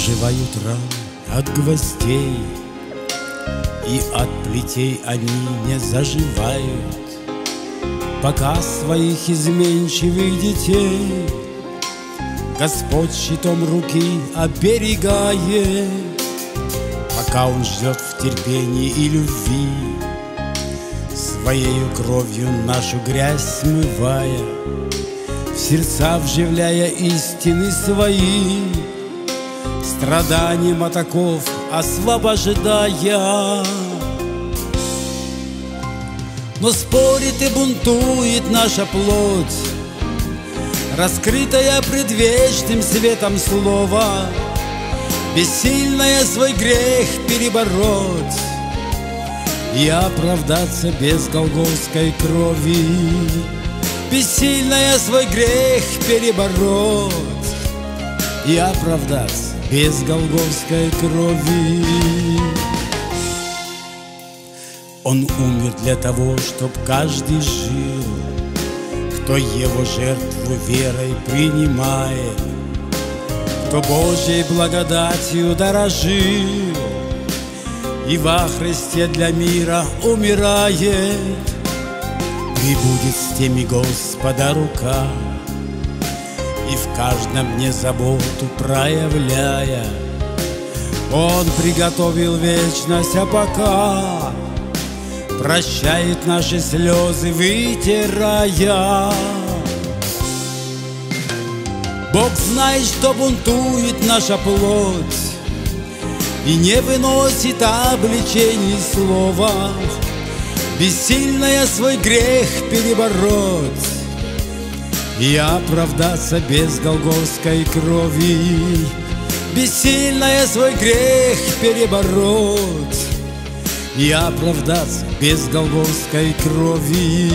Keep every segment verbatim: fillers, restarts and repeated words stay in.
заживают раны от гвоздей, и от плетей они не заживают, пока своих изменчивых детей Господь щитом руки оберегает, пока Он ждет в терпении и любви, своею кровью нашу грязь смывая, в сердца вживляя истины свои, страданием от оков освобождая. Но спорит и бунтует наша плоть, раскрытая пред вечным светом слова, бессильная свой грех перебороть и оправдаться без голгофской крови, бессильная свой грех перебороть и оправдаться без голгофской крови. Он умер для того, чтоб каждый жил, кто Его жертву верой принимает, кто Божьей благодатью дорожил и во Христе для мира умирает. Прибудет с теми Господа рука, и в каждом дне заботу проявляя, Он приготовил вечность, а пока прощает наши слезы, вытирая. Бог знает, что бунтует наша плоть и не выносит обличений слова, бессильная свой грех перебороть и оправдаться без голгофской крови, бессильная свой грех перебороть и оправдаться без голгофской крови.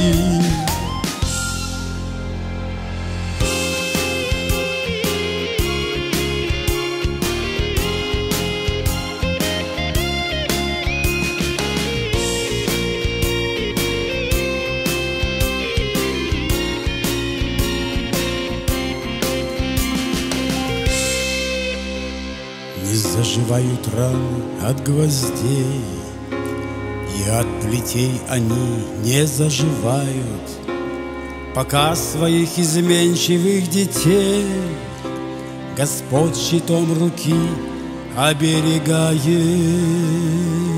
Не заживают раны от гвоздей, и от плетей они не заживают, пока своих изменчивых детей Господь щитом руки оберегает.